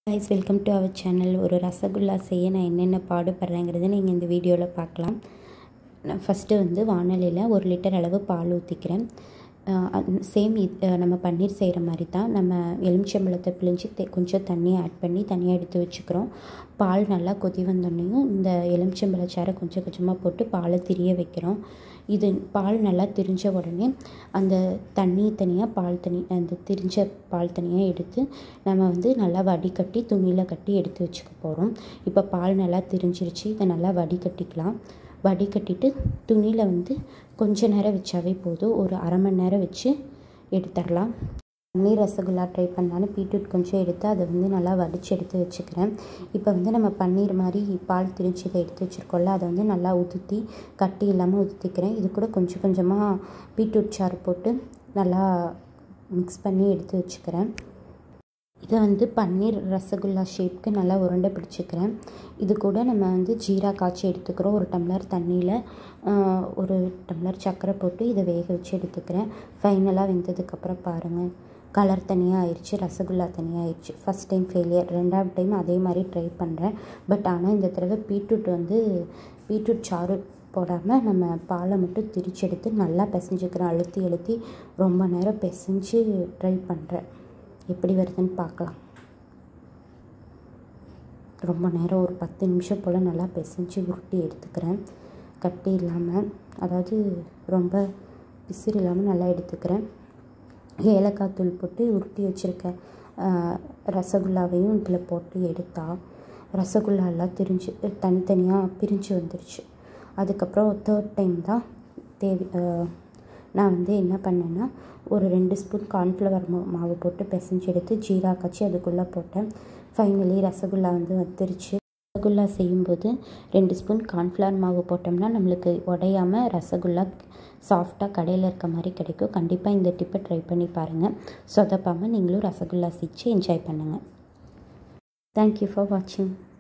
guys, welcome to our channel. ஒரு ரசகுல்லா செய்ய நான் என்னென்ன பாடுபடுறேங்கிறத நீங்கள் இந்த வீடியோவில் பார்க்கலாம். நான் ஃபஸ்ட்டு வந்து வாணலியில் 1 லிட்டர் அளவு பால் ஊற்றிக்கிறேன். சேம் நம்ம பன்னீர் செய்கிற மாதிரி தான். நம்ம எலுமிச்சம்பழத்தை பிழிஞ்சு கொஞ்சம் தண்ணி ஆட் பண்ணி தனியாக எடுத்து வச்சுக்கிறோம். பால் நல்லா கொதி வந்தோடனையும் இந்த எலுமிச்சம்பழச்சாறை கொஞ்சம் கொஞ்சமாக போட்டு பாலை திரிய வைக்கிறோம். இது பால் நல்லா திரிஞ்ச உடனே அந்த தண்ணி தனியாக அந்த திரிஞ்ச பால் தனியாக எடுத்து நம்ம வந்து நல்லா வடிகட்டி துணியில் கட்டி எடுத்து வச்சுக்க போகிறோம். இப்போ பால் நல்லா திரிஞ்சிருச்சு. இதை நல்லா வடிகட்டிக்கலாம். வடிகட்டிட்டு துணியில் வந்து கொஞ்ச நேரம் வச்சாவே போதும். ஒரு அரை மணி நேரம் வச்சு எடுத்துடலாம். பன்னீர் ரசகுல்லா ட்ரை பண்ணலான்னு பீட்ரூட் கொஞ்சம் எடுத்து அதை வந்து நல்லா வடித்து எடுத்து வச்சுக்கிறேன். இப்போ வந்து நம்ம பன்னீர் மாதிரி பால் திரிஞ்சு இதை எடுத்து வச்சுருக்கோம்ல, அதை வந்து நல்லா ஊற்றி கட்டி இல்லாமல் ஊற்றிக்கிறேன். இது கூட கொஞ்சம் கொஞ்சமாக பீட்ரூட் சாறு போட்டு நல்லா மிக்ஸ் பண்ணி எடுத்து வச்சுக்கிறேன். இதை வந்து பன்னீர் ரசகுல்லா ஷேப்க்கு நல்லா உருண்டை பிடிச்சிக்கிறேன். இது கூட நம்ம வந்து ஜீரா காய்ச்சி எடுத்துக்கிறோம். 1 டம்ளர் தண்ணியில் 1 டம்ளர் சர்க்கரை போட்டு இதை வேக வச்சு எடுத்துக்கிறேன். ஃபைனலாக வெந்ததுக்கப்புறம் பாருங்கள், கலர் தனியாக ஆயிடுச்சு, ரசகுல்லா தனியாக ஆயிடுச்சு. ஃபஸ்ட் டைம் ஃபெயிலியர், 2வது டைம் அதே மாதிரி ட்ரை பண்ணுறேன். பட் ஆனால் இந்த தடவை பீட்ரூட் சாறு போடாமல் நம்ம பாலை மட்டும் திரிச்சு எடுத்து நல்லா பிசைஞ்சுக்கிறேன். அழுத்தி ரொம்ப நேரம் பிசைஞ்சு ட்ரை பண்ணுறேன். எப்படி வருதுன்னு பார்க்கலாம். ரொம்ப நேரம் ஒரு 10 நிமிஷம் போல் நல்லா பிசைஞ்சு உருட்டி எடுத்துக்கிறேன். கட்டி இல்லாமல், அதாவது ரொம்ப பிசிறு இல்லாமல் நல்லா எடுத்துக்கிறேன். ஏலக்காய் தூள் போட்டு உருட்டி வச்சுருக்க ரசகுல்லாவையும் இதில் போட்டு எடுத்தால் ரசகுல்லாலாம் தனித்தனியாக பிரிஞ்சு வந்துருச்சு. அதுக்கப்புறம் 3rd டைம் தான் நான் வந்து என்ன பண்ணேன்னா, ஒரு 2 ஸ்பூன் கார்ன்ஃப்ளவர் மாவு போட்டு பிசைஞ்சு எடுத்து ஜீரா காய்ச்சி அதுக்குள்ளே போட்டேன். ஃபைனலி ரசகுல்லா வந்து வந்துருச்சு. ரசகுல்லா செய்யும்போது 2 ஸ்பூன் கார்ன்ஃப்ளவர் மாவு போட்டோம்னா நம்மளுக்கு உடையாமல் ரசகுல்லா சாஃப்டாக கடையில் இருக்க மாதிரி கிடைக்கும். கண்டிப்பாக இந்த டிப்பை ட்ரை பண்ணி பாருங்கள். சொதப்பாமல் நீங்களும் ரசகுல்லா செஞ்சு என்ஜாய் பண்ணுங்கள். தேங்க்யூ ஃபார் வாட்சிங்.